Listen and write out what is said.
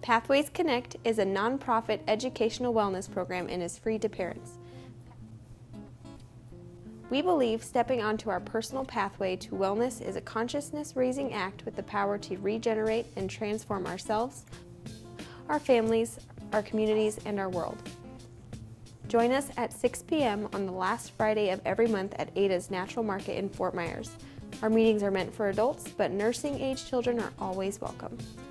Pathways Connect is a nonprofit educational wellness program and is free to parents. We believe stepping onto our personal pathway to wellness is a consciousness-raising act with the power to regenerate and transform ourselves, our families, our communities, and our world. Join us at 6 p.m. on the last Friday of every month at Ada's Natural Market in Fort Myers. Our meetings are meant for adults, but nursing-age children are always welcome.